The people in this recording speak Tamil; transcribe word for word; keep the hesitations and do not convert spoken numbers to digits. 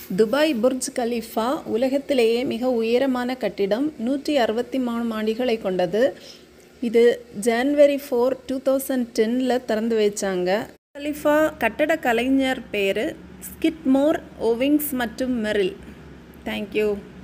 துபாய் புர்ஜ் கலிஃபா உலகத்திலேயே மிக உயரமான கட்டிடம். நூற்றி அறுபத்தி மூணு மாடிகளை கொண்டது. இது ஜான்வரி ஃபோர் டூ தௌசண்ட் டென்னில் திறந்து வச்சாங்க. கலிஃபா கட்டட கலைஞர் பேர் ஸ்கிட்மோர், ஓவிங்ஸ் மற்றும் மெரில். தேங்க்யூ.